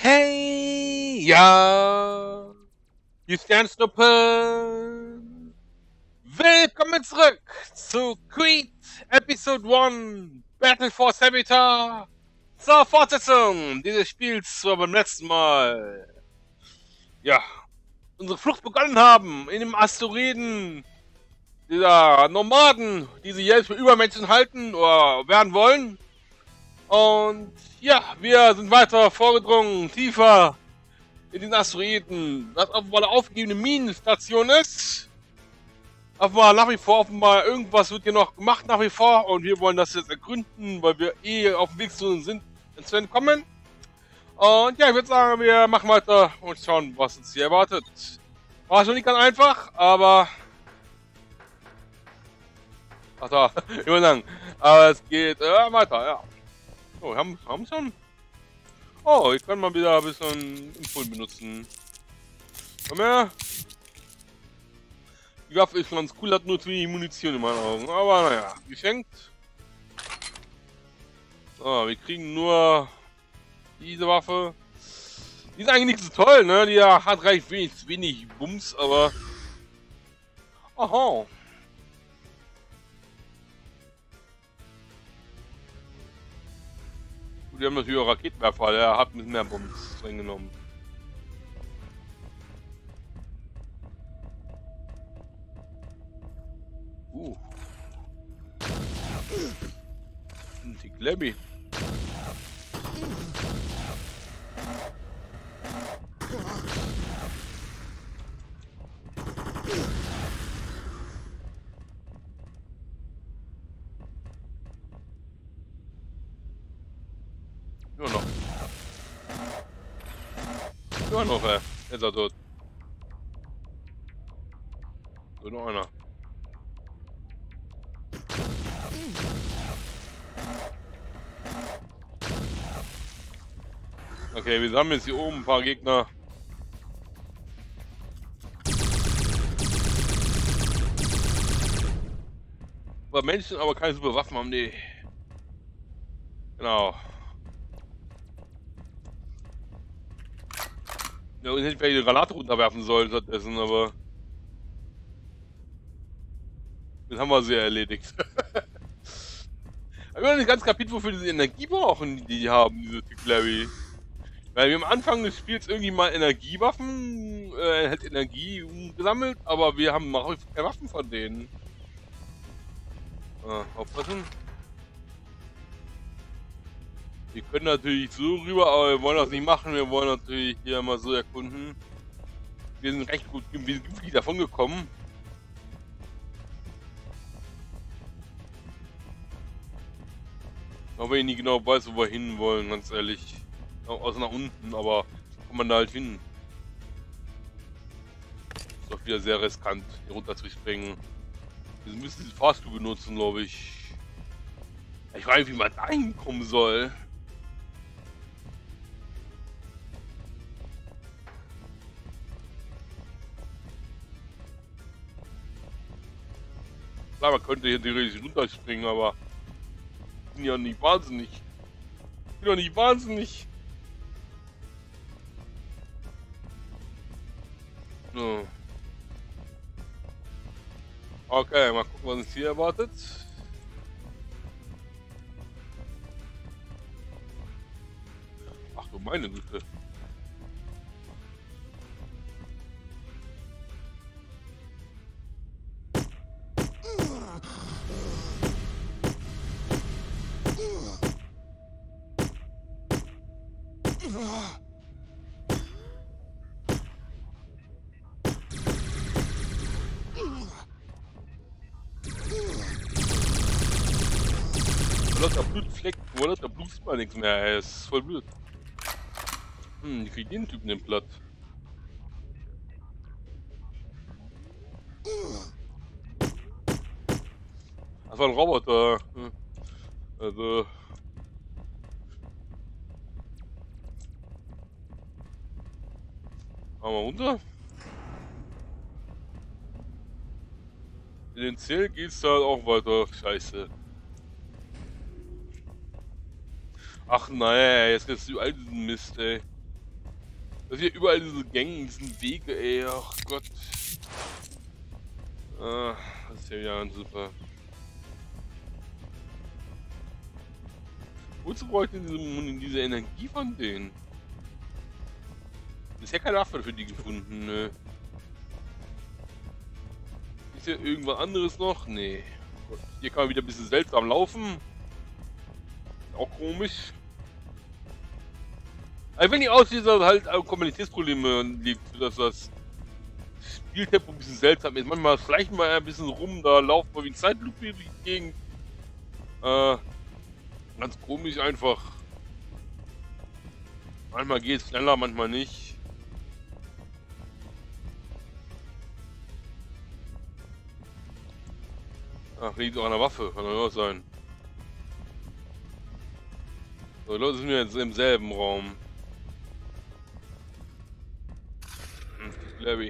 Hey, ja, die Sternschnuppen. Willkommen zurück zu Creed Episode 1 Battle for Savitar zur Fortsetzung dieses Spiels, wo wir beim letzten Mal, ja, unsere Flucht begonnen haben in dem Asteroiden dieser Nomaden, die sich jetzt für Übermenschen halten oder werden wollen. Und ja, wir sind weiter vorgedrungen, tiefer in den Asteroiden, was offenbar eine aufgegebene Minenstation ist. Offenbar nach wie vor, offenbar irgendwas wird hier noch gemacht nach wie vor und wir wollen das jetzt ergründen, weil wir auf dem Weg zu entkommen. Und ja, ich würde sagen, wir machen weiter und schauen, was uns hier erwartet. War schon nicht ganz einfach, aber... Ach da, ich würde sagen, aber es geht weiter, ja. Oh, wir haben schon. Oh, ich kann mal wieder ein bisschen Impulse benutzen. Komm her. Die Waffe ist ganz cool, hat nur zu wenig Munition in meinen Augen. Aber naja, geschenkt. So, wir kriegen nur diese Waffe. Die ist eigentlich nicht so toll, ne? Die hat recht wenig Bums, aber... Aha. Wir haben natürlich auch Raketenwerfer, der hat mit mehr Bums drin genommen. Die Glebby. Immer noch, jetzt ist er tot. So, noch einer. Okay, wir sammeln jetzt hier oben ein paar Gegner. Aber Menschen, aber keine super Waffen haben die. Genau. Ja, und hätte vielleicht eine Granate runterwerfen sollen stattdessen, aber... Das haben wir sehr erledigt. Aber ich habe nicht ganz kapiert, wofür diese Energie brauchen, die haben, diese Typ Larry. Weil wir am Anfang des Spiels irgendwie mal Energiewaffen, halt Energie gesammelt, aber wir haben auch keine Waffen von denen. Aufpassen. Wir können natürlich so rüber, aber wir wollen das nicht machen. Wir wollen natürlich hier mal so erkunden. Wir sind recht gut, wir sind günstig davon gekommen. Auch wenn ich nicht genau weiß, wo wir hin wollen, ganz ehrlich. Außer nach unten, aber kommt man da halt hin. Ist doch wieder sehr riskant, hier runter zu springen. Wir müssen diese Fahrstuhl benutzen, glaube ich. Ich weiß nicht, wie man da hinkommen soll. Klar, man könnte hier theoretisch runterspringen, aber ich bin ja nicht wahnsinnig. Ich bin doch nicht wahnsinnig. So. Okay, mal gucken, was uns hier erwartet. Ach du meine Güte. Der Blutfleck, oder? Da blutet mal nichts mehr, ey. Ist voll blöd. Ich krieg den Typen den Platt. Das war ein Roboter. Also. Machen wir runter. In den Zell geht's halt auch weiter. Scheiße. Ach naja, jetzt geht's zu all diesen Mist, ey. Das hier überall diese Gänge, diesen Wege, ey, ach Gott. Ah, das ist ja wieder super. Wozu bräuchte diese Energie von denen? Bisher keine Waffe für die gefunden, ne? Ist hier irgendwas anderes noch? Nee. Hier kann man wieder ein bisschen seltsam laufen. Auch komisch. Also wenn die aussieht, dass halt Kommunitätsprobleme liegt, dass das Spieltempo ein bisschen seltsam ist. Manchmal schleichen wir ein bisschen rum, da laufen wir wie ein Zeitlupe durch die Gegend. Ganz komisch einfach. Manchmal geht es schneller, manchmal nicht. Ach, liegt auch an der Waffe, kann doch auch sein. So, Leute, sind wir jetzt im selben Raum. Larry.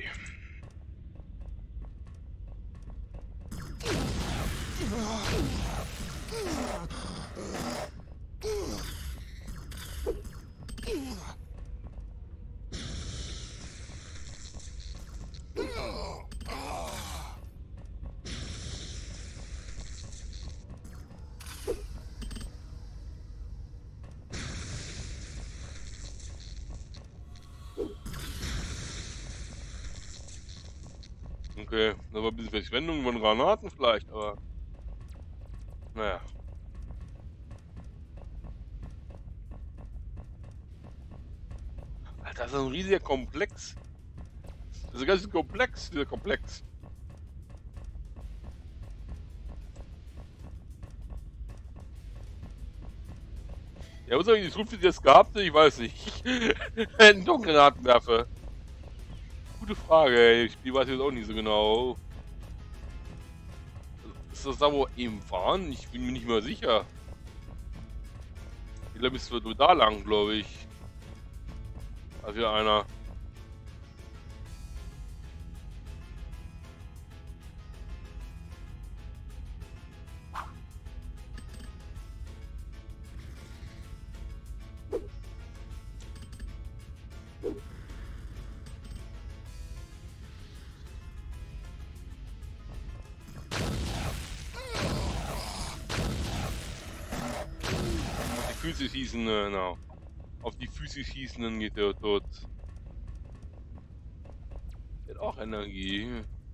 Okay, das war ein bisschen Verschwendung von Granaten vielleicht, aber naja. Alter, das ist ein riesiger Komplex. Das ist ein ganz Komplex, dieser Komplex. Ja, was habe ich die Schrift jetzt gehabt? Ich weiß nicht. Einen Granatenwerfer. Gute Frage, ey. Ich weiß jetzt auch nicht so genau. Ist das da, wo wir eben waren? Ich bin mir nicht mehr sicher. Ich glaube, es wird nur da lang, glaube ich. Da wieder einer. Füße schießen, genau. Auf die Füße schießen, dann geht der tot. Der hat auch Energie.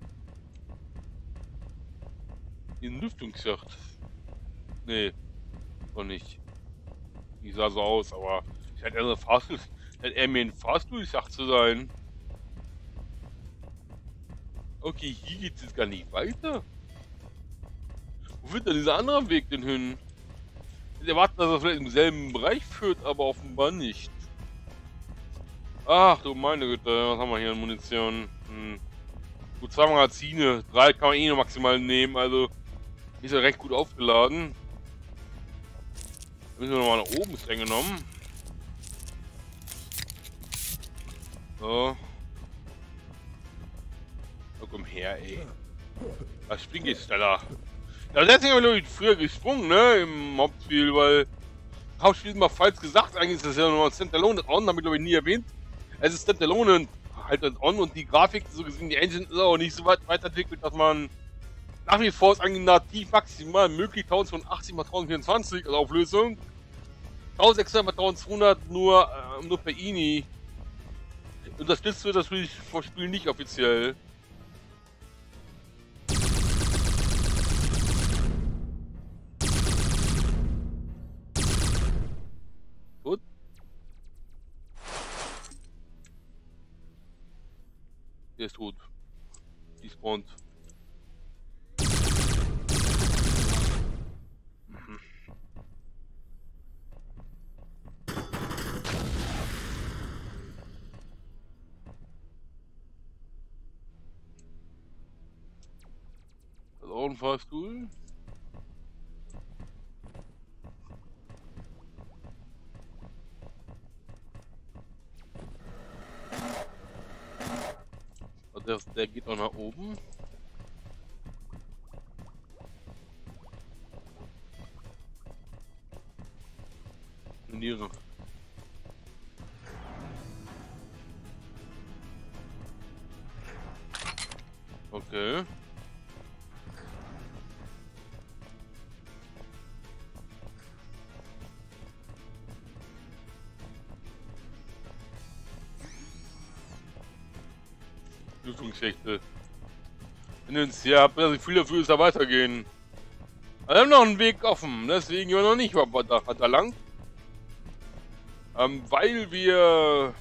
In Lüftungsschacht. Nee, noch nicht. Die sah so aus, aber ich hätte eher Fahrstuhl, hätte eher mir ein Fahrstuhlschacht zu sein. Okay, hier geht es jetzt gar nicht weiter. Wo führt denn dieser andere Weg denn hin? Ich erwarte, dass er vielleicht im selben Bereich führt, aber offenbar nicht. Ach du meine Güte, was haben wir hier an Munition? Gut, 2 Magazine, 3 kann man eh nur maximal nehmen, also ist ja recht gut aufgeladen. Müssen wir nochmal nach oben streng genommen. So. Oh, komm her, ey. Das springt jetzt schneller. Ja, deswegen habe ich früher gesprungen, ne, im Hauptspiel, weil Hauptspiel ist mal falsch gesagt, eigentlich ist das ja nur Standalone On, habe ich glaube ich nie erwähnt. Es ist Standalone halt On und die Grafik, so gesehen, die Engine ist auch nicht so weit weiterentwickelt, dass man nach wie vor ist eigentlich nativ maximal möglich 1080 x 1024 also Auflösung. 1600 x 1200 nur per INI. Unterstützt wird das Spiel nicht offiziell. Gut. Der ist tot. Die spawnt. Auch ein Fahrstuhl. Der geht auch nach oben. Niere. Okay. Lüftungsschächte. Wenn ihr uns hier habt, das Gefühl dafür, dass da weitergehen. Wir haben noch einen Weg offen, deswegen gehen wir noch nicht da lang. Weil wir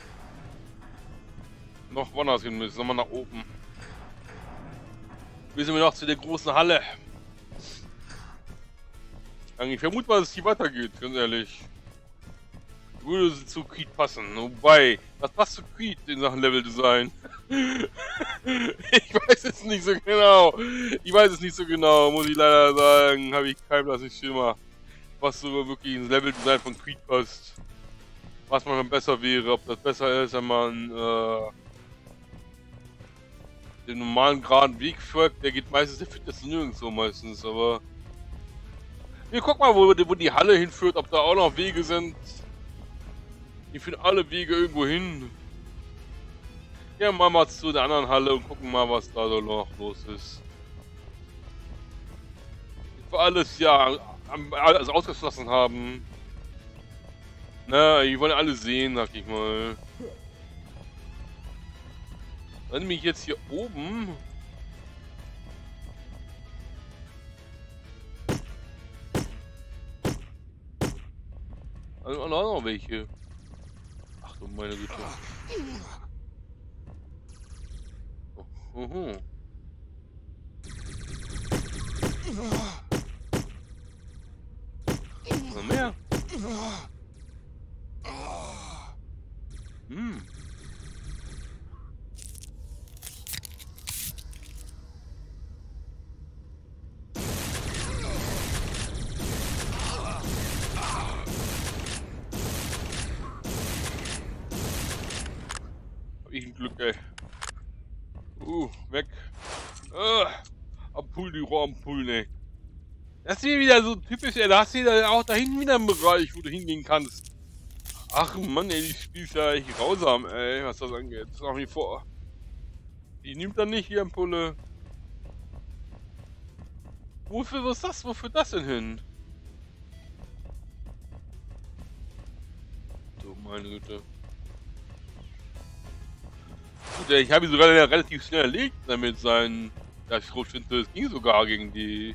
noch woanders hin müssen, nochmal nach oben. Müssen wir noch zu der großen Halle. Ich vermute mal, dass es hier weitergeht, ganz ehrlich. Würde zu Creed passen. Wobei, das passt zu Creed in Sachen Level-Design. Ich weiß es nicht so genau. Muss ich leider sagen. Habe ich keinen blassen Schimmer. Was so wirklich ins Level-Design von Creed passt. Was man besser wäre. Ob das besser ist, wenn man den normalen geraden Weg folgt. Der geht meistens, der führt das nirgendwo meistens. Aber wir gucken mal, wo die Halle hinführt. Ob da auch noch Wege sind. Die führen alle Wege irgendwo hin. Ja, machen wir zu der anderen Halle und gucken mal, was da so noch los ist. Wir alles ja alles ausgeschlossen haben. Na, die wollen alle sehen, sag ich mal. Dann mich jetzt hier oben. Also noch welche. Ach du meine Güte. Oh, noch mehr. Hm. Hab ich ein Glück, ey. Weg. Ampullen, die Rohrampullen, ey. Das ist hier wieder so typisch, ey. Da hast du wieder auch da hinten wieder einen Bereich, wo du hingehen kannst. Ach Mann, ey, die spielt ja echt grausam, ey, was das angeht. Das ist nach wie vor. Die nimmt dann nicht die Ampulle. Wofür, was ist das? Wofür das denn hin? So, meine Güte. Gut, ich habe ihn sogar relativ schnell erlegt, damit sein Schrotflinte, es ging sogar gegen die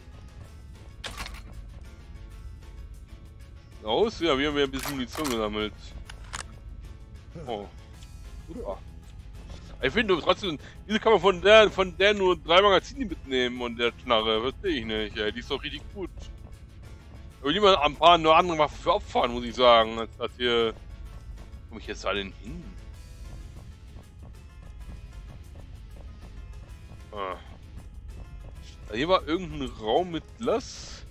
aus. Ja, wir haben ja ein bisschen Munition gesammelt. Oh, super. Ich finde trotzdem, diese kann man von der nur 3 Magazine mitnehmen und der Knarre, verstehe ich nicht. Ey. Die ist doch richtig gut. Aber lieber ein paar nur andere Waffen für opfern, muss ich sagen, als das hier. Wo komme ich jetzt da denn hin? Ah. Hier war irgendein Raum mit Glas.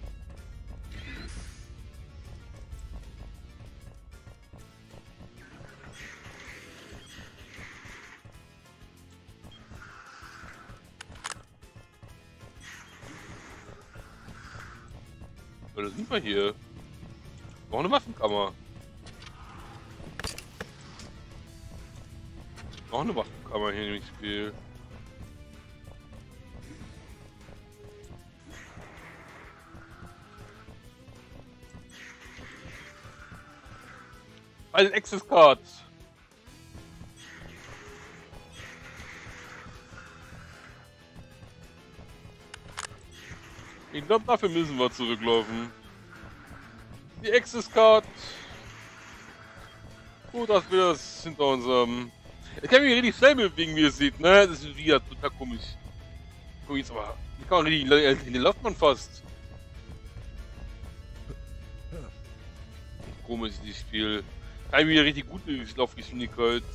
Oder sind wir hier? Noch eine Waffenkammer. Noch eine Waffenkammer hier im Spiel. Ein Access Card. Ich glaube, dafür müssen wir zurücklaufen. Die Access Card. Gut, dass wir das hinter uns haben. Ich kann mich richtig schnell bewegen, wie ihr seht, ne? Das ist wieder total komisch. Guck jetzt aber. Wie kann man richtig in den läuft man fast. Komisch, dieses Spiel. Kann wieder richtig gute Laufgeschwindigkeit.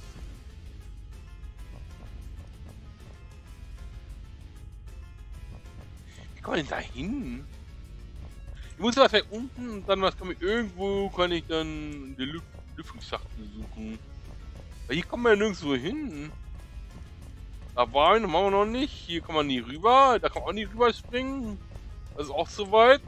Wie kann man denn da hin? Ich muss was weiter unten und dann was kann ich irgendwo kann ich dann die Lüftungsschachtel suchen. Aber hier kommen wir ja nirgendwo hin. Da waren machen wir noch nicht. Hier kann man nie rüber. Da kann man auch nie rüber springen. Das ist auch soweit.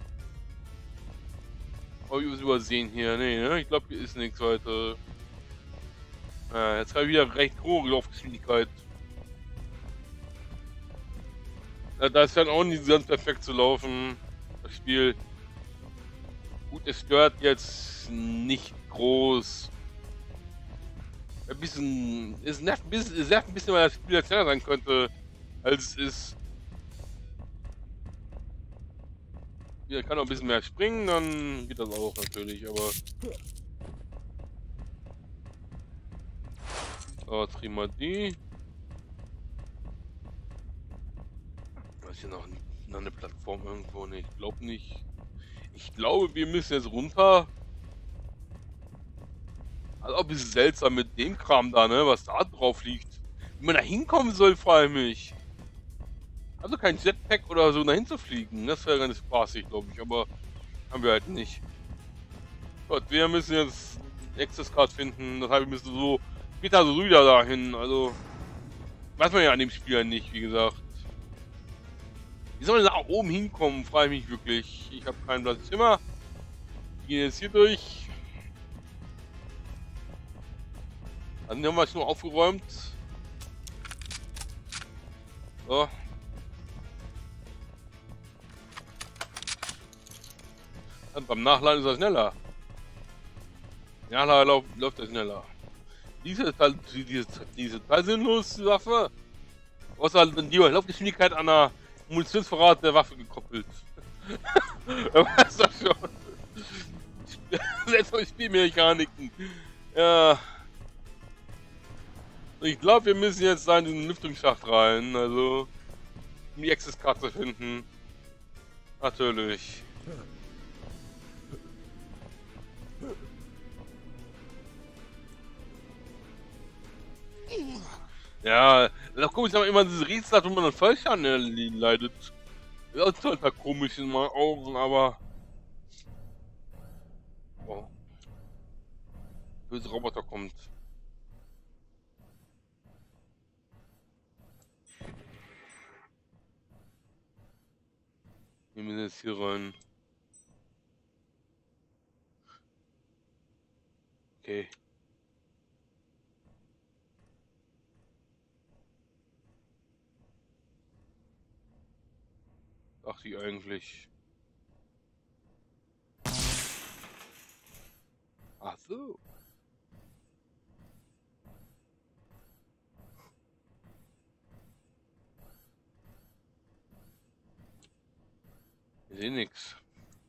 Oh, ich muss übersehen hier. Nee, ne? Ich glaube, hier ist nichts weiter. Ja, jetzt habe ich wieder recht hohe Laufgeschwindigkeit. Da ist dann auch nicht ganz perfekt zu laufen, das Spiel. Gut, es stört jetzt nicht groß. Ein bisschen, es nervt ein bisschen, weil das Spiel jetzt schneller sein könnte, als es ist. Hier kann auch ein bisschen mehr springen, dann geht das auch natürlich, aber. So, jetzt kriegen wir die. Da ist hier noch eine Plattform irgendwo, ne, ich glaube nicht. Ich glaube, wir müssen jetzt runter. Also ein bisschen seltsam mit dem Kram da, ne, was da drauf liegt. Wie man da hinkommen soll, frage ich mich. Also kein Jetpack oder so dahin zu fliegen, das wäre ganz spaßig, glaube ich, aber haben wir halt nicht. Gott, wir müssen jetzt Access Card finden, das heißt, wir müssen so später so wieder dahin, also weiß man ja an dem Spiel ja nicht, wie gesagt. Wie soll man da oben hinkommen, frage ich mich wirklich. Ich habe kein Platz Zimmer. Wir gehen jetzt hier durch. Dann haben wir es nur aufgeräumt. So. Dann beim Nachladen ist er schneller. Ja, läuft er schneller. Diese total sinnlose Waffe. Außer die Laufgeschwindigkeit an der Munitionsvorrat der Waffe gekoppelt. Wer weiß das schon. Selbst bei Spielmechaniken. Ja. Ich glaube, wir müssen jetzt da in den Lüftungsschacht rein, also um die Access Card zu finden. Natürlich. Ja, da komisch, aber immer diese Rätsel, wo man dann falsch an leidet. Ja, das ist total komisch in meinen Augen, aber. Oh. Böse Roboter kommt. Wir müssen jetzt hier rein. Okay. Ach, die eigentlich. Ach so. Ich sehe nix.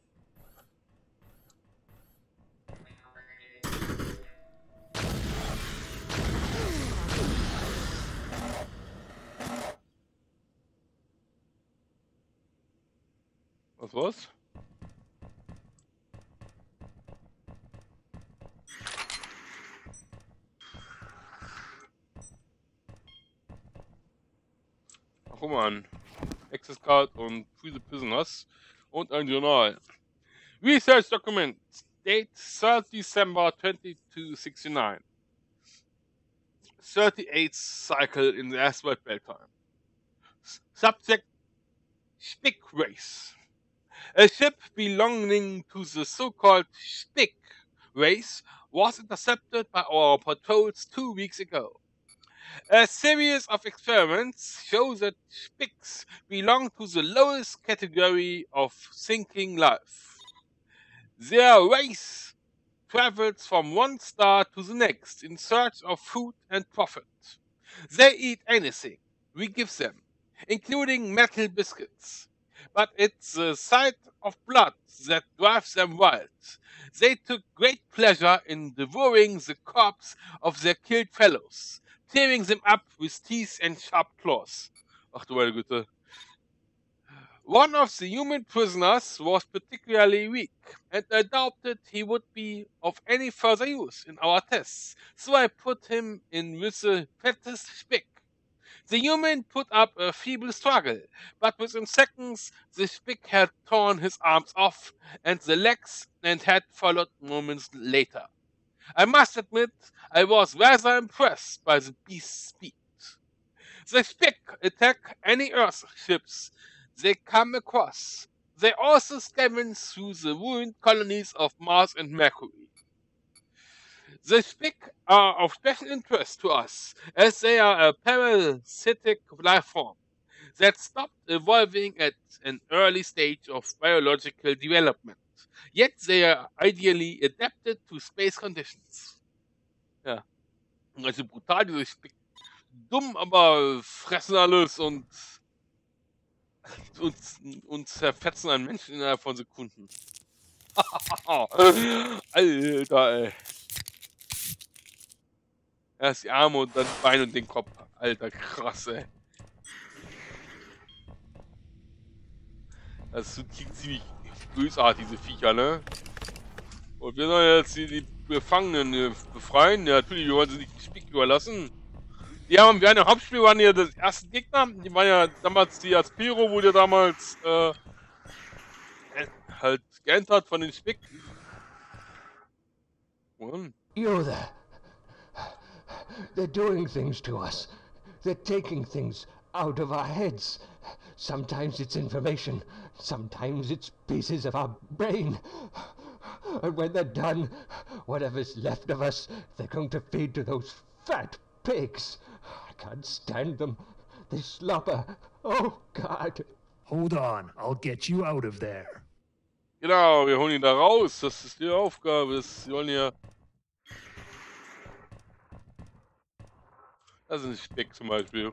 Was? Ach, guck mal an. Access Card und Free the Prisoners und ein Journal. Research Document. Date 3rd December 2269. 38th cycle in the asteroid belt time. Subject Spick race. A ship belonging to the so-called Spick race was intercepted by our patrols 2 weeks ago. A series of experiments show that Spicks belong to the lowest category of thinking life. Their race travels from one star to the next in search of food and profit. They eat anything we give them, including metal biscuits. But it's the sight of blood that drives them wild. They took great pleasure in devouring the corpse of their killed fellows, tearing them up with teeth and sharp claws. Ach du meine Güte. One of the human prisoners was particularly weak, and I doubted he would be of any further use in our tests, so I put him in with the fattest Spick. The human put up a feeble struggle, but within seconds the Spick had torn his arms off, and the legs and head followed moments later. I must admit, I was rather impressed by the beast's speed. The Spick attack any Earth ships they come across. They also scavenge through the ruined colonies of Mars and Mercury. The Spick are of special interest to us, as they are a parasitic life form. that stopped evolving at an early stage of biological development. Yet they are ideally adapted to space conditions. Ja, also brutal, diese Spick. Dumm, aber fressen alles und, und zerfetzen einen Menschen innerhalb von Sekunden. Alter, ey. Erst die Arme und dann die Beine und den Kopf. Alter, krass, ey. Das sind ziemlich bösartig, diese Viecher, ne? Und wir sollen jetzt die Gefangenen befreien. Ja, natürlich, wir wollen sie nicht den Spick überlassen. Wir haben im Hauptspiel waren ja das erste Gegner. Die waren ja damals die Aspiro, wurde ja damals halt geentert von den Spick. Yoda. They're doing things to us. They're taking things out of our heads. Sometimes it's information. Sometimes it's pieces of our brain. And when they're done, whatever's left of us, they're going to feed to those fat pigs. I can't stand them. They slobber. Oh, God. Hold on, I'll get you out of there. Genau, wir holen ihn da raus. Das ist die Aufgabe. Wir wollen hier... Das ist ein Speck zum Beispiel.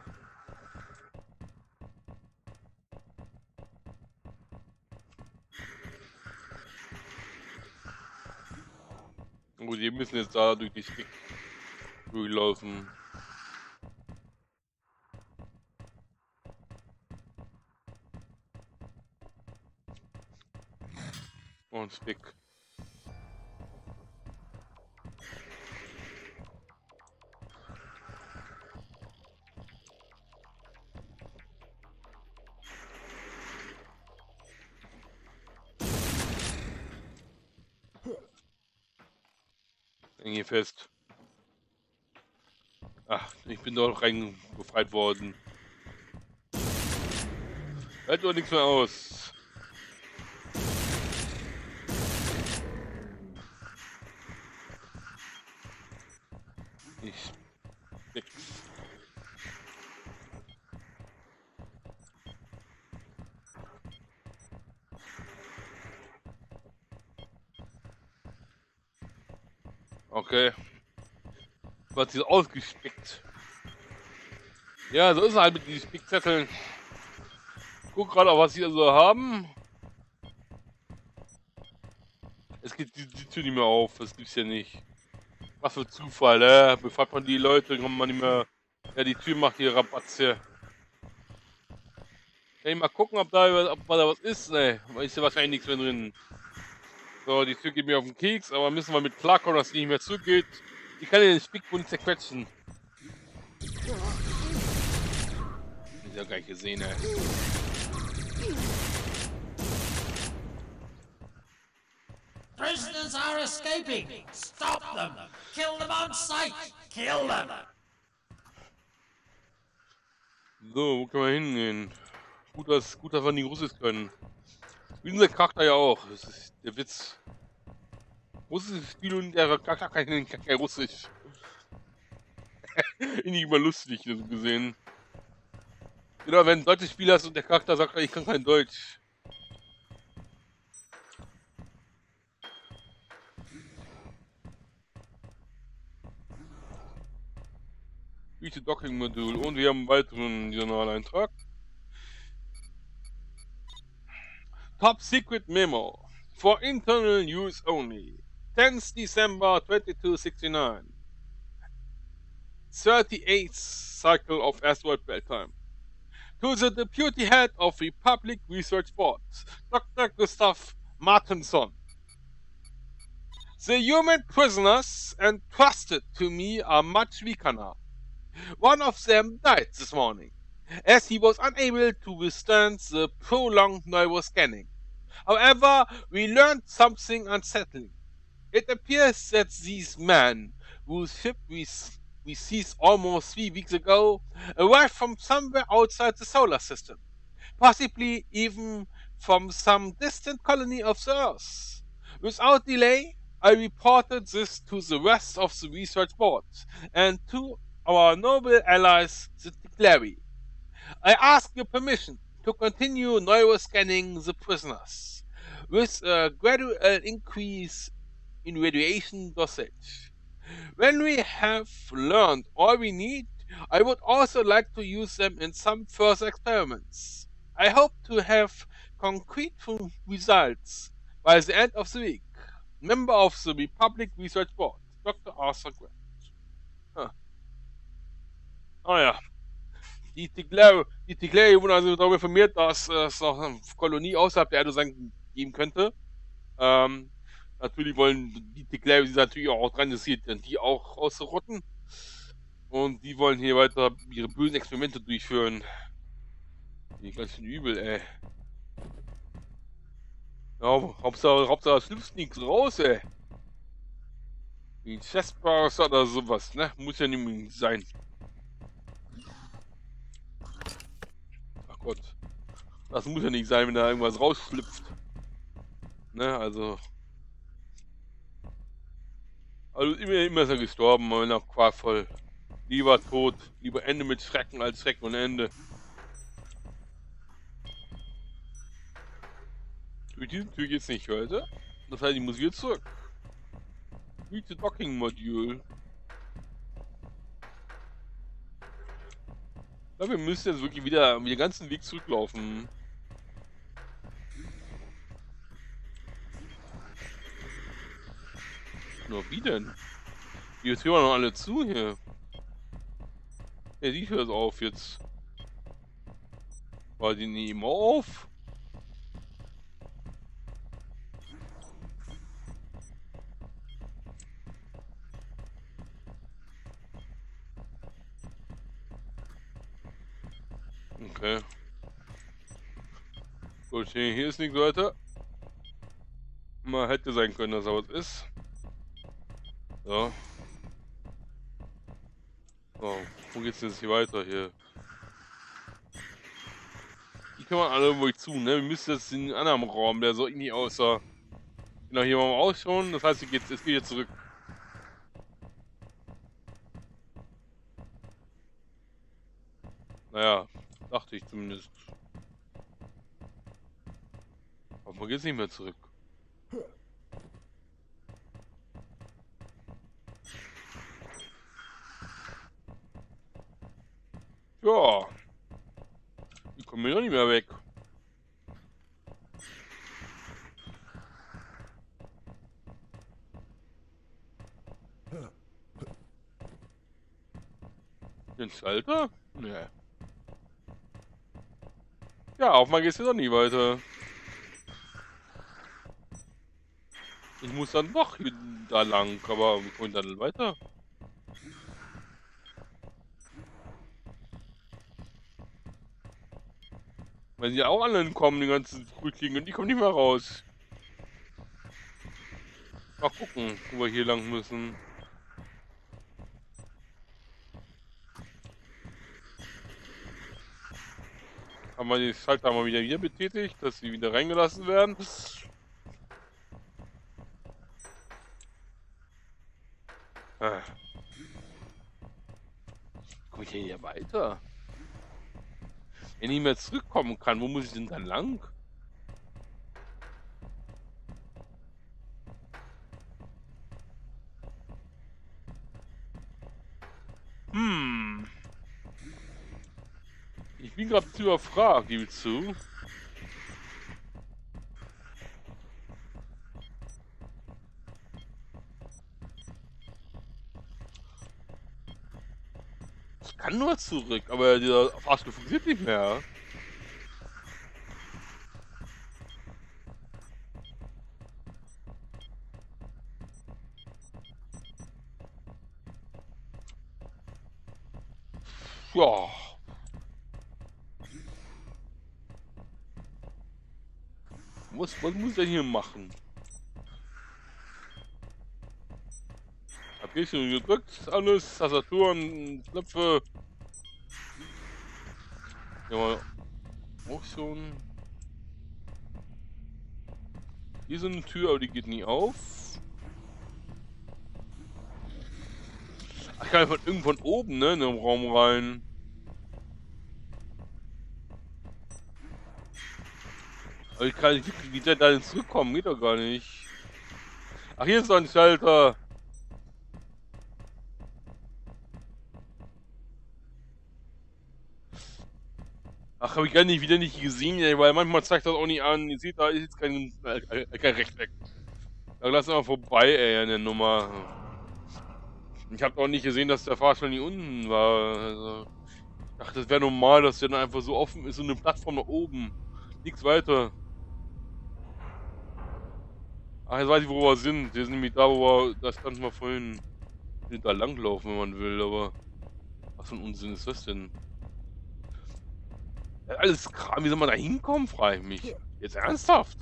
Gut, die müssen jetzt da durch die Speck durchlaufen. Und Speck. Häng fest. Ach, ich bin doch befreit worden. Hält doch nichts mehr aus. Nix. Okay. Was ist ausgespickt? Ja, so ist es halt mit diesen Spickzetteln. Guck gerade, was sie so haben. Es geht die Tür nicht mehr auf. Das gibt's ja nicht. Was für Zufall, befragt man die Leute, kommt man nicht mehr. Ja, die Tür macht hier Rabatze. Kann ich mal gucken, ob da was ist, ne? Ist ja wahrscheinlich nichts mehr drin. So, die Tür geht mir auf den Keks, aber müssen wir mit klarkommen, dass die nicht mehr zugeht. Ich kann den Spickbund zerquetschen. Ich hab gar nicht gesehen, ey. Prisoners are escaping! Stop them! Kill them on sight! Kill them! So, wo können wir hingehen? Gut, dass wir nicht Russisch können. Wie unser Charakter ja auch. Das ist der Witz. Russisches Spiel und der Charakter kann kein Russisch. Nicht immer lustig, so gesehen. Genau, wenn ein deutsches Spiel hast und der Charakter sagt, ich kann kein Deutsch. Biete Docking-Modul und wir haben einen weiteren Journaleintrag. Top Secret Memo. For internal use only. 10th December 2269. 38th cycle of asteroid belt time. To the Deputy Head of Republic Research Board, Dr. Gustav Martinsson. The human prisoners entrusted to me are much weaker now. One of them died this morning, as he was unable to withstand the prolonged neuroscanning. However, we learned something unsettling. It appears that these men, whose ship we seized almost 3 weeks ago, arrived from somewhere outside the solar system, possibly even from some distant colony of the Earth. Without delay, I reported this to the rest of the research board and to our noble allies, the Declari. I ask your permission to continue neuroscanning the prisoners with a gradual increase in radiation dosage. When we have learned all we need, I would also like to use them in some further experiments. I hope to have concrete results by the end of the week. Member of the Republic Research Board, Dr. Arthur Grant. Ah ja. Die Ticlair wurden also darüber informiert, dass es noch eine Kolonie außerhalb der Erde sein geben könnte. Natürlich wollen die Ticlair sind natürlich auch dran interessiert, die auch auszurotten. Und die wollen hier weiter ihre bösen Experimente durchführen. Die ganz schön übel, ey. Ja, Hauptsache es schlüpft nichts raus, ey. Wie ein Chestburster oder sowas, ne? Muss ja nicht sein. Ach Gott. Das muss ja nicht sein, wenn da irgendwas rausschlüpft. Ne, also. Also immer ist er gestorben, aber noch qualvoll. Lieber tot, lieber Ende mit Schrecken als Schrecken und Ende. Durch diese Tür geht's nicht weiter. Das heißt, ich muss wieder zurück. Reach the docking module. Ja, wir müssen jetzt wirklich wieder den ganzen Weg zurücklaufen. Nur wie denn? Jetzt hören wir noch alle zu hier. Ja, die hört auf jetzt. War die nie immer auf? Okay. Gut, hier ist nichts weiter. Man hätte sein können, dass er was ist. So. So, wo geht's jetzt hier weiter hier? Die kann man alle irgendwo zu, ne? Wir müssen jetzt in einen anderen Raum, der so irgendwie aussah. Genau, hier wollen wir ausschauen, das heißt, es geht jetzt zurück. Naja, dachte ich zumindest. Aber man geht nicht mehr zurück. Ja. Die kommen ja nicht mehr weg. Den Schalter? Nee. Ja, auf mal geht's ja doch nie weiter. Ich muss dann doch da lang, aber wir können dann weiter. Weil sie auch anderen kommen, die ganzen Früchtlinge, und die kommen nicht mehr raus. Mal gucken, wo wir hier lang müssen. Haben wir den Schalter mal wieder hier betätigt, dass sie wieder reingelassen werden. Komme ich hier weiter? Wenn ich nicht mehr zurückkommen kann, wo muss ich denn dann lang? Ich bin gerade zu überfragt, gebe ich zu. Ich kann nur zurück, aber dieser Fahrstuhl funktioniert nicht mehr. Ja. Was muss ich denn hier machen? Hab ich schon gedrückt, alles, Tastaturen, Knöpfe. Ja, auch schon. Hier ist eine Tür, aber die geht nie auf. Ach, ich kann von irgendwo von oben, ne, in den Raum rein. Aber ich kann nicht, wie der da denn zurückkommen, geht doch gar nicht. Ach, hier ist doch ein Schalter. Ach, habe ich gar nicht wieder nicht gesehen, ey, weil manchmal zeigt das auch nicht an. Ihr seht, da ist jetzt kein Rechteck. Da lass mal vorbei, ey, an der Nummer. Ich habe auch nicht gesehen, dass der Fahrstuhl nicht unten war. Also, ich dachte, das wäre normal, dass der dann einfach so offen ist und eine Plattform nach oben. Nichts weiter. Ach, jetzt weiß ich, wo wir sind. Wir sind nämlich da, wo wir, das standen wir vorhin. Da langlaufen, wenn man will, aber was für ein Unsinn ist das denn? Ja, alles Kram, wie soll man da hinkommen, frage ich mich. Jetzt ernsthaft?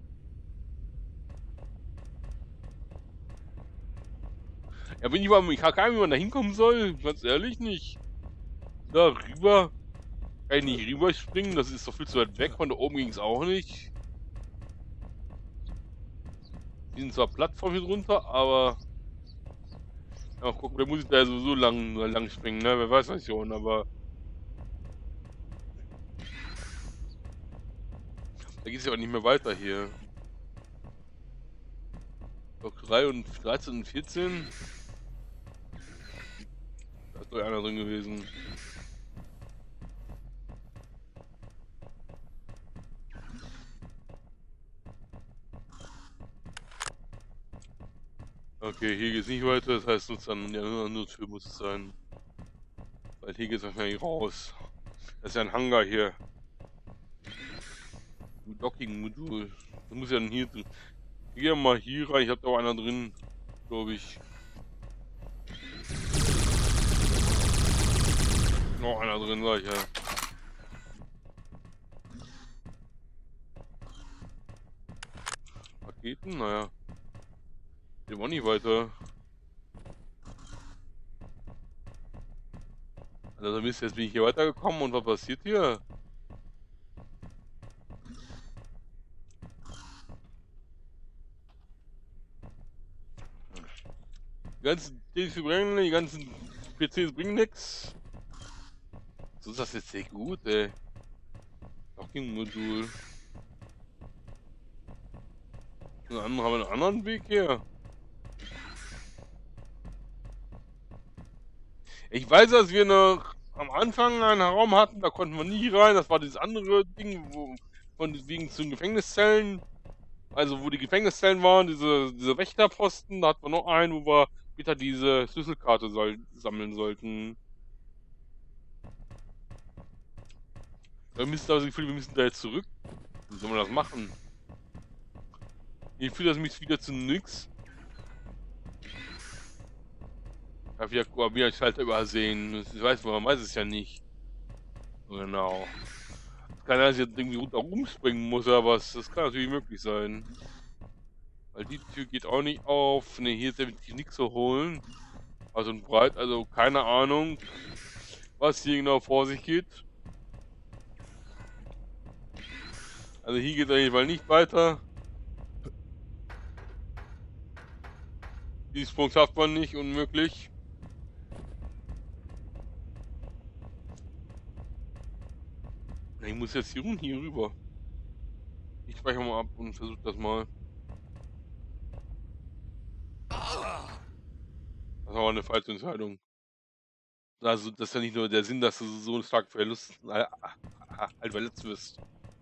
Ja, wenn ich habe keine Ahnung, wie man da hinkommen soll, ganz ehrlich nicht. Da rüber kann ich nicht rüberspringen, das ist doch viel zu weit weg, von da oben ging es auch nicht. Die sind zwar Plattform hier drunter, aber... Ja, gucken, da muss ich da sowieso lang springen, ne? Wer weiß das schon, aber... Da geht es ja auch nicht mehr weiter hier. Block 3 und 13 und 14. Da ist doch einer drin gewesen. Okay, hier geht es nicht weiter, das heißt uns dann die andere Tür muss es sein. Weil hier geht es wahrscheinlich raus. Das ist ja ein Hangar hier. Docking-Modul. Das muss ja dann hier drin. Ich gehe mal hier rein, ich habe da auch einer drin, glaube ich. Noch einer drin, sag ich ja. Raketen? Naja. Gehen wir nicht weiter. Also Mist, jetzt bin ich hier weitergekommen und was passiert hier? Die ganzen Dings bringen, die ganzen PCs bringen nix. So ist das jetzt sehr gut, ey. Docking-Modul. Haben wir einen anderen Weg hier? Ich weiß, dass wir noch am Anfang einen Raum hatten, da konnten wir nie rein. Das war dieses andere Ding, wo von wegen zu den Gefängniszellen. Also wo die Gefängniszellen waren, diese Wächterposten, da hatten wir noch einen, wo wir später diese Schlüsselkarte sammeln sollten. Wir müssen das Gefühl, wir müssen da jetzt zurück. Wie soll man das machen? Ich fühle das mich wieder zu nix. Ich habe wieder einen Schalter übersehen. Ich weiß, man weiß es ja nicht. Genau. Es kann ja, dass ich jetzt irgendwie runter rumspringen muss oder was. Das kann natürlich möglich sein. Weil die Tür geht auch nicht auf. Ne, hier ist definitiv nichts zu holen. Also ein breit, also keine Ahnung, was hier genau vor sich geht. Also hier geht es auf jeden Fall nicht weiter. Diesen Sprung schafft man nicht, unmöglich. Ich muss jetzt hier rüber. Ich speichere mal ab und versuche das mal. Das war eine falsche Entscheidung. Also das ist ja nicht nur der Sinn, dass du so einen starken Verlust halt verletzt wirst.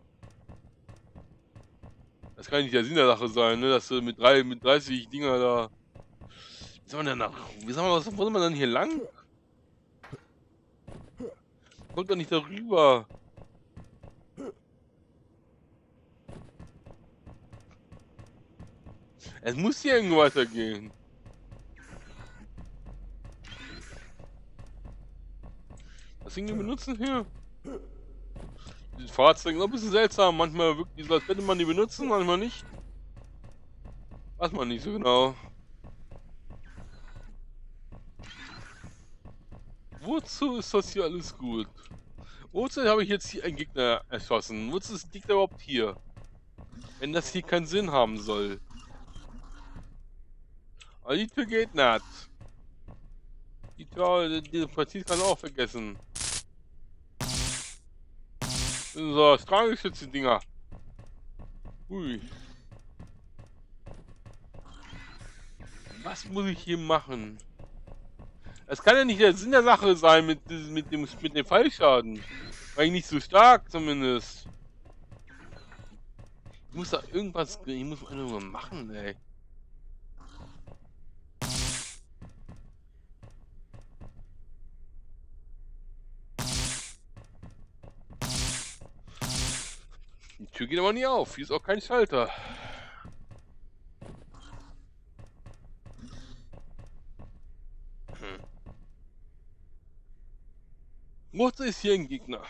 Das kann nicht der Sinn der Sache sein, ne? Dass du mit 30 Dinger da... Wie soll man denn wo soll man denn hier lang? Kommt doch nicht darüber. Es muss hier irgendwo weitergehen. Was Dinge benutzen hier? Die Fahrzeuge sind ein bisschen seltsam. Manchmal wirkt die so, als könnte man die benutzen, manchmal nicht. Weiß man nicht so genau. Wozu ist das hier alles gut? Wozu habe ich jetzt hier einen Gegner erschossen? Wozu ist der Gegner überhaupt hier? Wenn das hier keinen Sinn haben soll. Aber die Tür geht nicht. Die Tür, diese Partie kann auch vergessen. So, Strahlgeschütze Dinger. Ui. Was muss ich hier machen? Das kann ja nicht der Sinn der Sache sein mit dem Fallschaden. War ich nicht so stark zumindest. Ich muss da irgendwas. Ich muss irgendwas machen, ey. Die Tür geht aber nie auf. Hier ist auch kein Schalter. Wozu ist hier ein Gegner?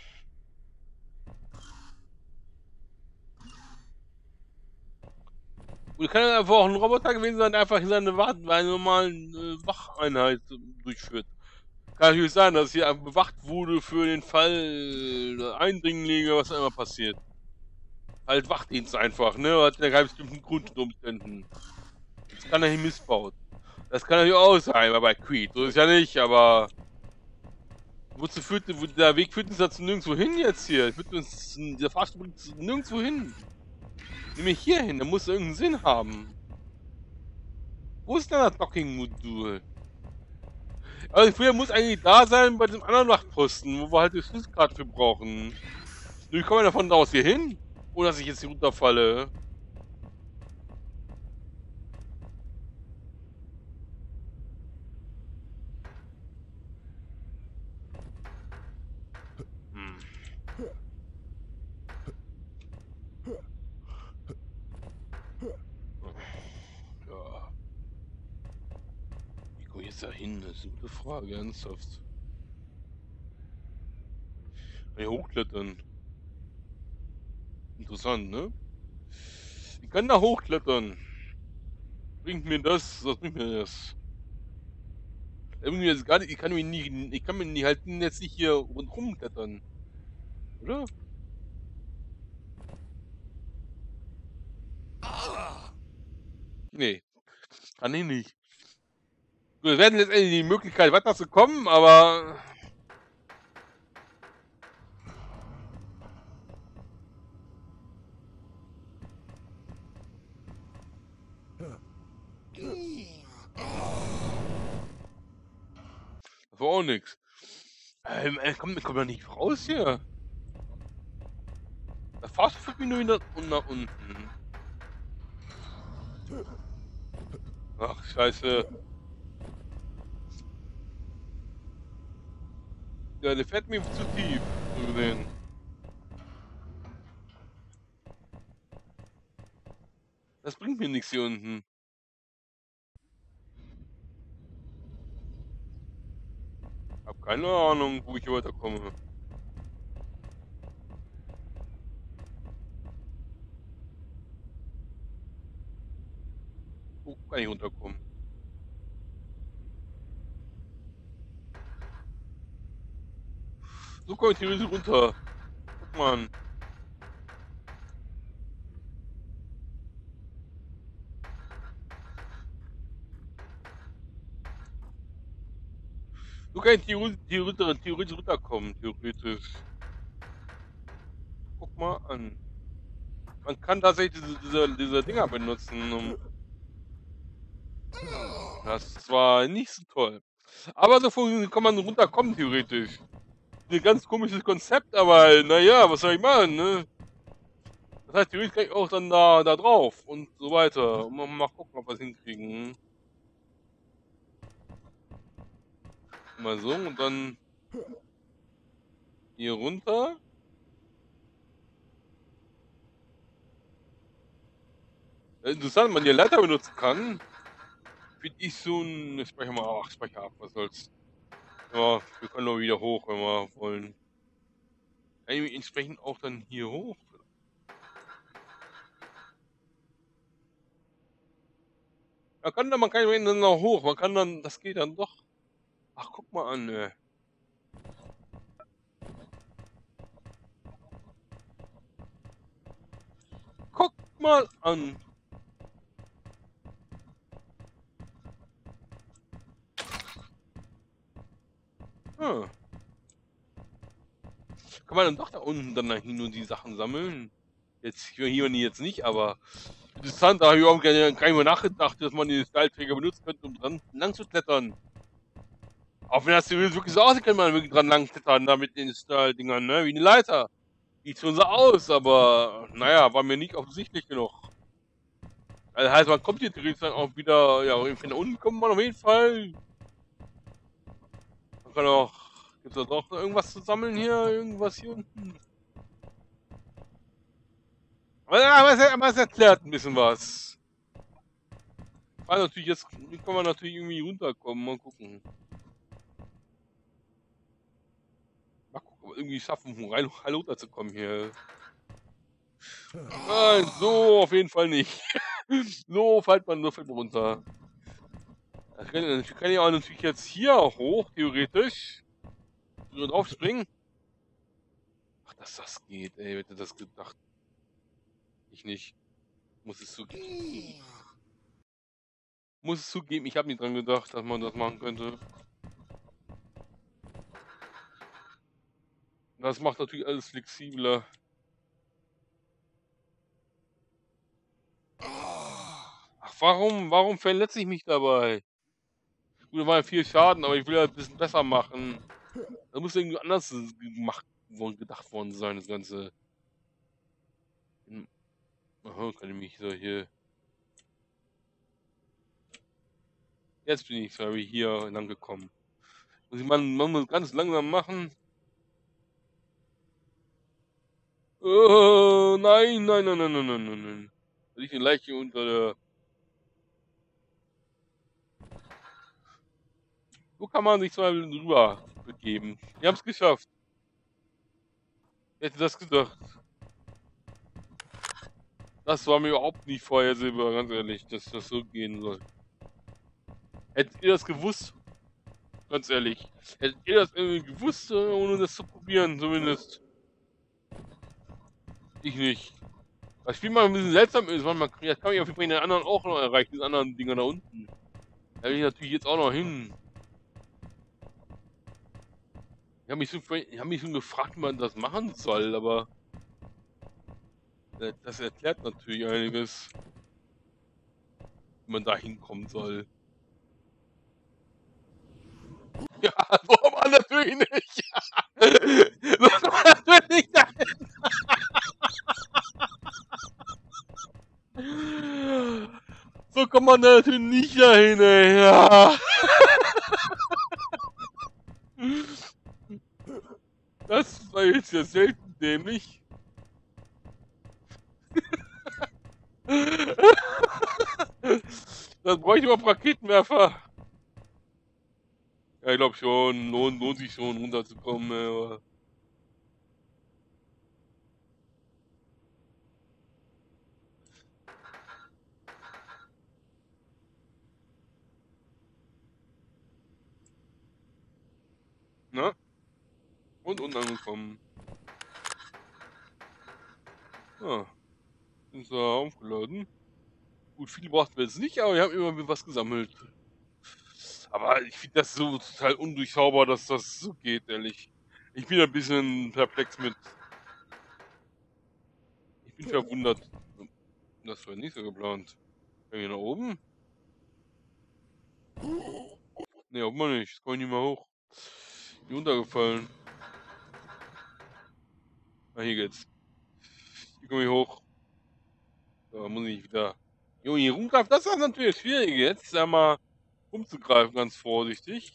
Und kann einfach auch ein Roboter gewesen sein, der einfach seine eine normalen Wacheinheit durchführt. Kann natürlich sein, dass hier bewacht wurde für den Fall Eindringlinge, was immer passiert. Halt Wachdienst einfach, ne? Hat ja keinen bestimmten Grund unter Umständen. Das kann er hier missbaut. Das kann natürlich auch sein, aber bei Creed. So ist ja nicht, aber. Wozu führt der Weg führt uns dazu nirgendwo hin jetzt hier? Der Fahrstuhl bringt uns nirgendwo hin. Nämlich hier hin, der muss irgendeinen Sinn haben. Wo ist denn das Docking-Modul? Also früher muss eigentlich da sein bei dem anderen Wachposten, wo wir halt die Schlüsselkarte für brauchen. Wie kommen wir davon aus hier hin? Oder dass ich jetzt hier runterfalle? Ja. Wie komme ich jetzt da hin? Das ist eine gute Frage, ernsthaft. Kann ich hochklettern? Interessant, ne? Ich kann da hochklettern. Bringt mir das? Was bringt mir das? Irgendwie jetzt gar nicht, ich kann mir nie halt jetzt nicht hier rundherum klettern. Oder? Nee, kann ich nicht. Wir werden letztendlich die Möglichkeit weiter zu kommen, aber. Das war auch nix. Kommt doch nicht raus hier. Da fahrst du 5 Minuten nach unten. Ach, scheiße. Ja, der fährt mir zu tief. So gesehen. Das bringt mir nichts hier unten. Hab keine Ahnung, wo ich hier weiterkomme. Wo kann ich runterkommen? So komme ich hier runter. Guck mal an. So kann ich theoretisch runterkommen, theoretisch. Guck mal an. Man kann tatsächlich diese Dinger benutzen, um. Das ist zwar nicht so toll. Aber so kann man runterkommen, theoretisch. Ein ganz komisches Konzept, aber naja, was soll ich machen, ne? Das heißt, theoretisch kann ich auch dann da drauf und so weiter. Und mal gucken, ob wir es hinkriegen. Mal so und dann hier runter. Interessant, man die Leiter benutzen kann. Finde ich so ein. Speicher mal. Ach, Speicher ab, was soll's. Ja, wir können doch wieder hoch, wenn wir wollen. Eigentlich entsprechend auch dann hier hoch. Man kann dann noch hoch, man kann dann, das geht dann doch. Ach, guck mal an, ey. Guck mal an. Kann man dann doch da unten dann nur die Sachen sammeln? Jetzt hier und jetzt nicht, aber interessant, da habe ich auch gar nicht mehr nachgedacht, dass man den Stahlträger benutzen könnte, um dran lang zu klettern. Auch wenn das wirklich so aussieht, kann man wirklich dran lang klettern, da mit den Stahldingern, ne? Wie eine Leiter. Sieht schon so aus, aber naja, war mir nicht offensichtlich genug. Also heißt, man kommt hier theoretisch dann auch wieder, ja, irgendwie nach unten kommt man auf jeden Fall. Man kann auch, gibt's da doch irgendwas zu sammeln hier, irgendwas hier unten? Aber es erklärt ein bisschen was. Also natürlich, jetzt kann man natürlich irgendwie runterkommen, mal gucken. Mal gucken, ob wir irgendwie schaffen, um rein runterzukommen hier. Nein, so auf jeden Fall nicht. So fällt man runter. Ich kann ja auch natürlich jetzt hier hoch, theoretisch. So drauf springen. Ach, dass das geht, ey, hätte das gedacht. Ich nicht. Muss es zugeben. Muss es zugeben, ich habe nicht dran gedacht, dass man das machen könnte. Das macht natürlich alles flexibler. Ach, warum verletze ich mich dabei? Gut, da war ja viel Schaden, aber ich will ja ein bisschen besser machen. Da muss irgendwie anders gemacht gedacht worden sein, das Ganze. Aha, kann ich mich so hier. Jetzt bin ich, glaube ich, hier lang gekommen. Man muss ganz langsam machen. Nein, nein, nein, nein, nein, nein, nein, nein. Da liegt eine Leiche unter der. So kann man sich zwar drüber begeben. Wir haben es geschafft. Wer hätte das gedacht? Das war mir überhaupt nicht vorhersehbar, ganz ehrlich, dass das so gehen soll. Hättet ihr das gewusst? Ganz ehrlich. Hättet ihr das irgendwie gewusst, ohne das zu probieren, zumindest? Ich nicht. Das Spiel mal ein bisschen seltsam ist, weil man kann ich auf jeden Fall den anderen auch noch erreichen, die anderen Dinger da unten. Da will ich natürlich jetzt auch noch hin. Ich habe mich schon gefragt, wie man das machen soll, aber das erklärt natürlich einiges, wie man da hinkommen soll. Ja, so aber natürlich nicht. So aber natürlich nicht. So kommt man natürlich nicht dahin, ey. Ja. Das war jetzt ja selten dämlich. Das bräuchte ich mal Raketenwerfer. Ja, ich glaube schon. Lohnt sich schon runterzukommen. Aber na? Und unten angekommen. Ah, sind wir aufgeladen. Gut, viel brauchten wir jetzt nicht, aber wir haben immer was gesammelt. Aber ich finde das so total undurchschaubar, dass das so geht, ehrlich. Ich bin ein bisschen perplex mit. Ich bin verwundert. Das war nicht so geplant. Hier nach oben? Ne, auch mal nicht. Jetzt komme ich nicht mehr hoch. Hier runtergefallen. Ah, hier geht's. Hier komme ich hoch. Da muss ich wieder. Jo, hier rumgreifen, das ist natürlich schwierig jetzt. Da mal rumzugreifen, ganz vorsichtig.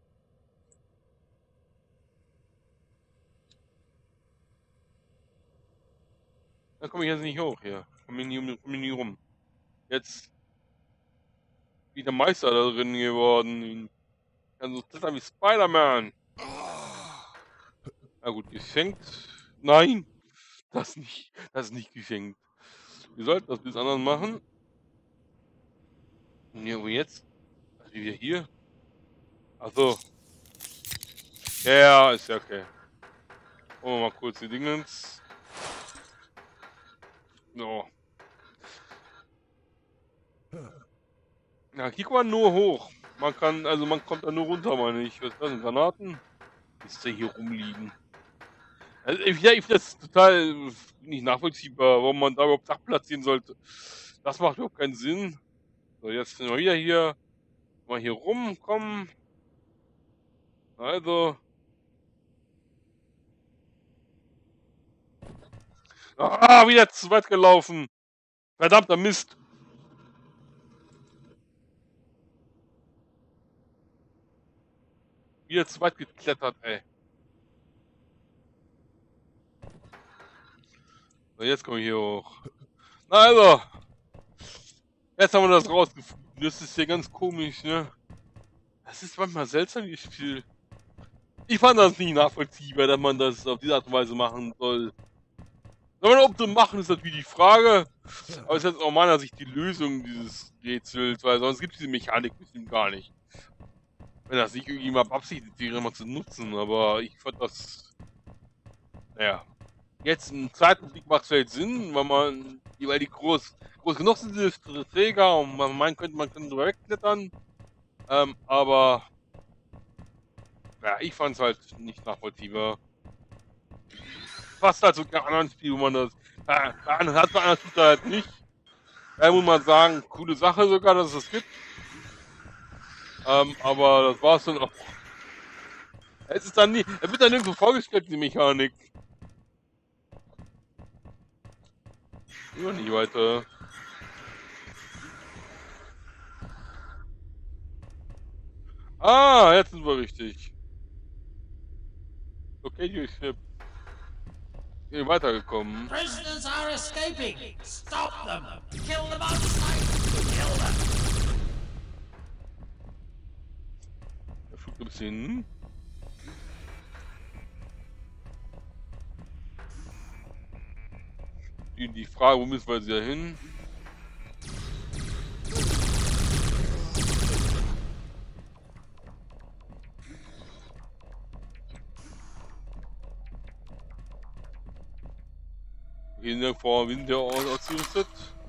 Da komme ich jetzt nicht hoch hier. Komm ich nie rum. Jetzt wieder Meister da drin geworden. Kann so klettern wie Spider-Man. Na gut, geschenkt. Nein, das nicht. Das ist nicht geschenkt. Wir sollten das bis anderen machen. Ja, wo jetzt? Also wie wir hier? Achso. Ja, ist ja okay. Machen wir mal kurz die Dingens. So. Ja, hier kann man nur hoch. Man kommt da nur runter, meine ich. Was ist das, Granaten? Ist da hier rumliegen? Also ich finde das total nicht nachvollziehbar, warum man da überhaupt Dach platzieren sollte. Das macht überhaupt keinen Sinn. So, jetzt sind wir wieder hier. Mal hier rumkommen. Also. Ah, wieder zu weit gelaufen. Verdammter Mist. Wieder zu weit geklettert, ey. So, jetzt kommen wir hier hoch. Na also. Jetzt haben wir das rausgefunden. Das ist hier ganz komisch, ne? Das ist manchmal seltsam, dieses Spiel. Ich fand das nicht nachvollziehbar, dass man das auf diese Art und Weise machen soll. Soll man so machen, ist natürlich die Frage. Aber es ist jetzt aus meiner Sicht die Lösung dieses Rätsels, weil sonst gibt es diese Mechanik bestimmt gar nicht. Wenn das nicht irgendwie mal beabsichtigt wäre, mal zu nutzen, aber ich fand das. Naja. Jetzt im zweiten Blick macht es vielleicht Sinn, weil die groß genug sind, diese Träger, und man meint, man könnte drüber wegklettern. Aber. Ja, ich fand es halt nicht nachvollziehbar. Fast halt so kein anderen Spiel, wo man das. Hat bei anderen Shooter halt nicht. Da muss man sagen, coole Sache sogar, dass es das gibt. Aber das war's dann auch. Es ist dann nie. Es wird dann nirgendwo vorgestellt, die Mechanik. Immer nicht weiter. Ah, jetzt sind wir richtig. Okay, hier ist hier weitergekommen. Prisoners are escaping! Stop them! Kill them on sight! Kill them! Der fliegt ein bisschen. Die Frage, wo müssen wir jetzt wieder hin? Wir sind ja ausgerüstet.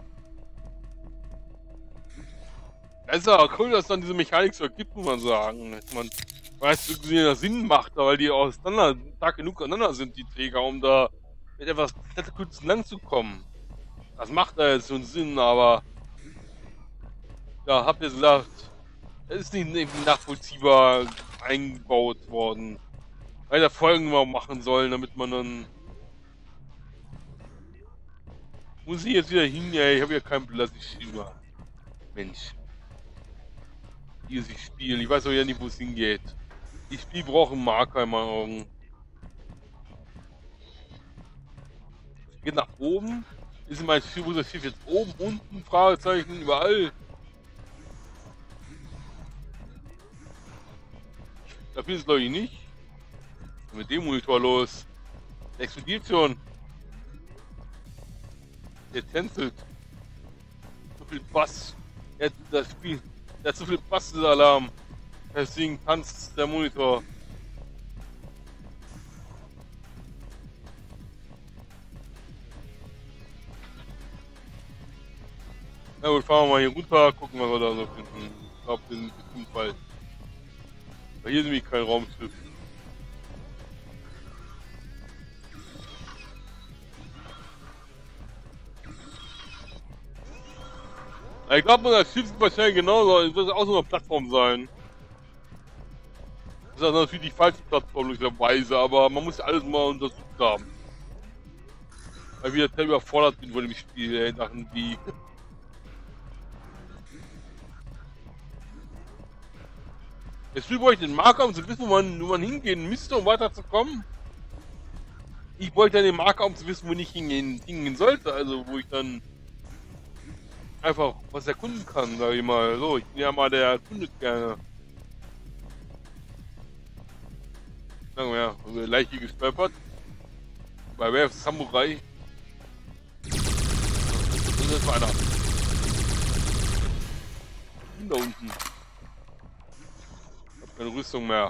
Das ist ja cool, dass es dann diese Mechanik so ergibt, muss man sagen. Man weiß, dass das Sinn macht, weil die stark genug auseinander sind, die Träger, um da mit etwas Kletterkünsten lang zu kommen. Das macht da jetzt so einen Sinn, aber ja, habt ihr gesagt, es ist nicht irgendwie nachvollziehbar eingebaut worden. Weil da Folgen mal machen sollen, damit man dann. Muss ich jetzt wieder hin? Ja, ich habe ja keinen Platz. Mensch. Hier ist das Spiel. Ich weiß auch ja nicht, wo es hingeht. Das Spiel braucht einen Marker in meinen Augen. Geht nach oben. Ist in meinem Spiel, wo das Schiff jetzt oben, unten, Fragezeichen, überall. Dafür ist es glaube ich nicht. Was ist mit dem Monitor los? Der explodiert schon. Der tänzelt. So viel Bass. Das Spiel. Der hat so viel Bassalarm. Deswegen tanzt der Monitor. Na gut, fahren wir mal hier runter, gucken, was wir da so finden. Ich glaube, wir sind bestimmt bald. Weil hier ist nämlich kein Raumschiff. Ich glaube, das Schiff ist wahrscheinlich genauso. Es wird auch so eine Plattform sein. Das ist natürlich die falsche Plattform, möglicherweise, aber man muss ja alles mal untersucht haben. Weil ich wieder überfordert bin von dem Spiel, Sachen wie. Jetzt bräuchte ich den Marker, um zu wissen, wo man hingehen müsste, um weiterzukommen. Ich bräuchte den Marker, um zu wissen, wo ich hingehen sollte, also wo ich dann einfach was erkunden kann, sag ich mal. So, ich bin ja mal der erkundet gerne. Sagen wir ja, über Leiche gestolpert. Bei Wer ist Samurai? Das ist einer. Da unten. Ich hab keine Rüstung mehr.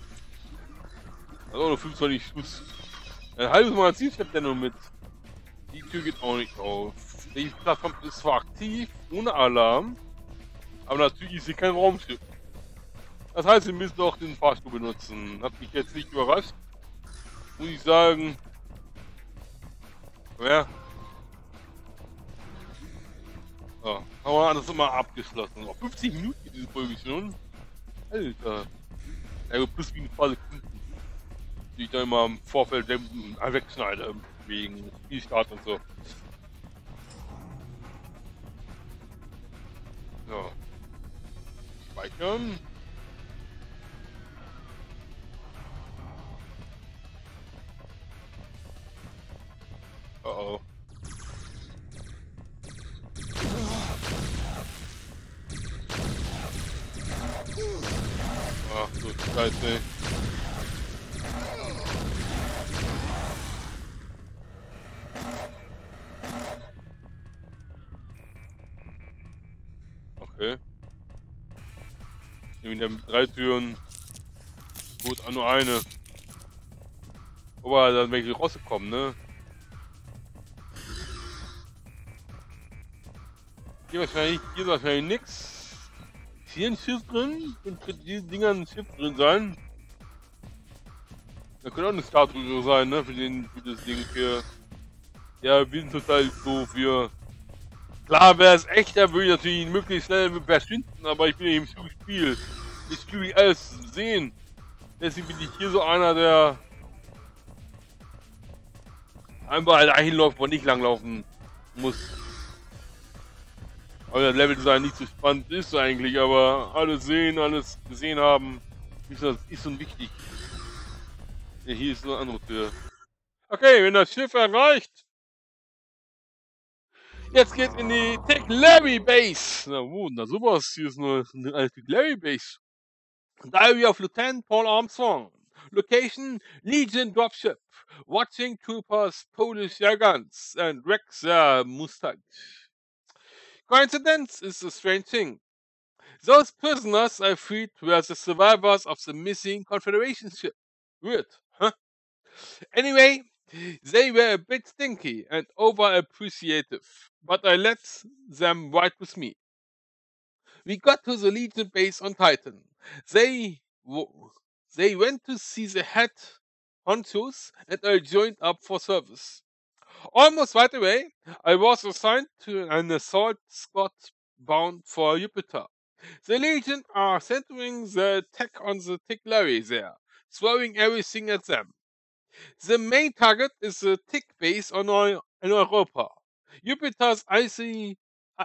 Also nur 25 Schuss. Ein halbes Magazin schleppt der nur mit. Die Tür geht auch nicht auf. Die Plattform ist zwar aktiv, ohne Alarm, aber natürlich ist hier kein Raumschiff. Das heißt, wir müssen auch den Fahrstuhl benutzen. Hat mich jetzt nicht überrascht. Muss ich sagen. Ja. So, haben wir alles immer abgeschlossen. Noch 50 Minuten diese Folge schon. Alter. Ja, plus wie ein paar Sekunden. Die ich da immer im Vorfeld wegschneide. Wegen Spielstart und so. So. Speichern. Oh. Ach du Scheiße. Okay. Ich nehme mit 3 Türen. Gut, nur eine. Aber dann welche rausgekommen, ne? Hier ist wahrscheinlich nix. Ist hier ein Schiff drin? Könnte diese Dinger ein Schiff drin sein? Da könnte auch eine Statue sein, ne? Für das Ding hier. Ja, wir sind total doof hier. Klar, wäre es echt, da würde ich natürlich möglichst schnell verschwinden, aber ich bin ja im Spiel. Ich will alles sehen. Deswegen bin ich hier so einer, der einfach dahin läuft, wo nicht langlaufen muss. Aber das Leveldesign nicht so spannend ist eigentlich, aber alles sehen, alles gesehen haben, ist schon wichtig. Ja, hier ist eine andere Tür. Okay, wenn das Schiff erreicht. Jetzt geht's in die Tick Larry Base. Na, na sowas, hier ist eine Tick Larry Base. Diary of Lieutenant Paul Armstrong. Location, Legion Dropship. Watching troopers, Polish air guns, and wrecks their Mustang. Coincidence is a strange thing. Those prisoners I freed were the survivors of the missing Confederation ship. Weird, huh? Anyway, they were a bit stinky and over-appreciative, but I let them ride with me. We got to the Legion base on Titan. They went to see the head honchos and I joined up for service. Almost right away, I was assigned to an assault squad bound for Jupiter. The Legion are centering the attack on the Tick Larry there, throwing everything at them. The main target is the Tick base in Europa. Jupiter's icy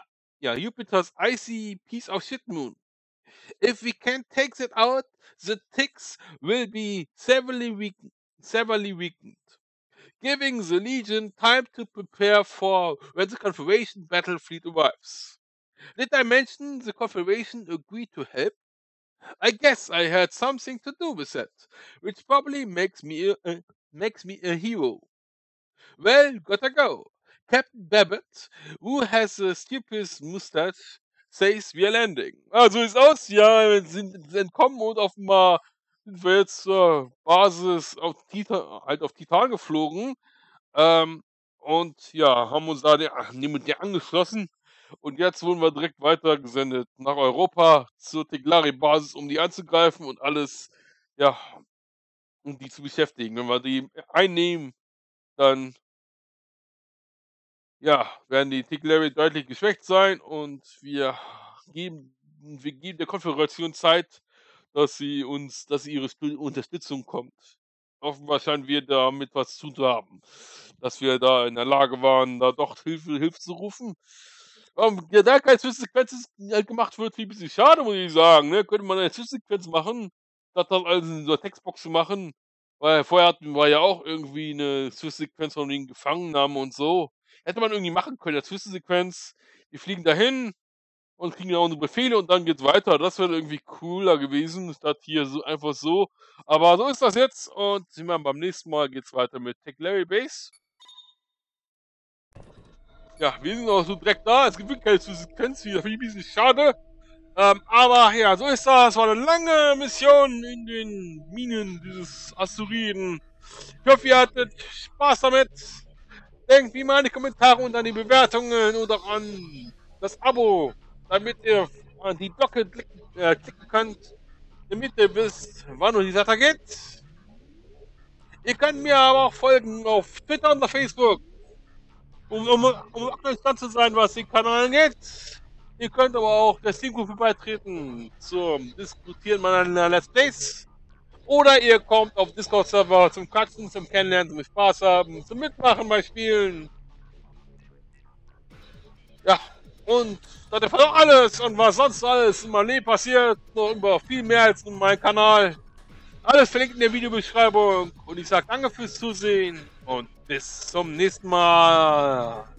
piece of shit moon. If we can't take that out, the Ticks will be severely weakened, giving the Legion time to prepare for when the Confederation battle fleet arrives. Did I mention the Confederation agreed to help? I guess I had something to do with that, which probably makes me a hero. Well, gotta go. Captain Babbitt, who has the stupidest mustache, says we are landing. Also ist aus, ja, wir sind entkommen und offenbar sind wir jetzt zur Basis auf Titan geflogen. Und ja, haben uns da der angeschlossen. Und jetzt wurden wir direkt weitergesendet nach Europa zur Tiglari-Basis, um die anzugreifen und alles, ja, um die zu beschäftigen. Wenn wir die einnehmen, dann, ja, werden die Tiglari deutlich geschwächt sein und wir geben der Konföderation Zeit, dass ihre Unterstützung kommt. Offenbar scheinen wir damit was zu haben, dass wir da in der Lage waren, da doch Hilfe zu rufen. Ja, da keine Zwischensequenz gemacht wird, wie ein bisschen schade, muss ich sagen. Ne? Könnte man eine Zwischensequenz machen, statt das alles in so einer Textbox zu machen. Weil vorher hatten wir ja auch irgendwie eine Zwischensequenz von den Gefangennahmen und so. Hätte man irgendwie machen können, eine Zwischensequenz. Die fliegen dahin und kriegen dann unsere Befehle und dann geht's weiter. Das wäre irgendwie cooler gewesen, statt hier so einfach so. Aber so ist das jetzt und beim nächsten Mal geht's weiter mit Tick Larry Base. Ja, wir sind auch so direkt da. Es gibt wirklich keine Sequenz wieder. Finde ich ein bisschen schade. Aber ja, so ist das. Es war eine lange Mission in den Minen dieses Asteroiden. Ich hoffe, ihr hattet Spaß damit. Denkt wie immer an die Kommentare und an die Bewertungen und auch an das Abo, damit ihr an die Glocke klicken könnt, damit ihr wisst, wann und wie es weitergeht. Ihr könnt mir aber auch folgen auf Twitter und auf Facebook, um aktuell Stand zu sein, was den Kanal angeht. Ihr könnt aber auch der Steamgruppe beitreten zum Diskutieren meiner Let's Plays. Oder ihr kommt auf Discord-Server zum Quatschen, zum Kennenlernen, zum Spaß haben, zum Mitmachen bei Spielen. Ja, und das ist auch alles und was sonst alles in meinem Leben passiert, noch über viel mehr als in meinem Kanal. Alles verlinkt in der Videobeschreibung und ich sage danke fürs Zusehen und bis zum nächsten Mal.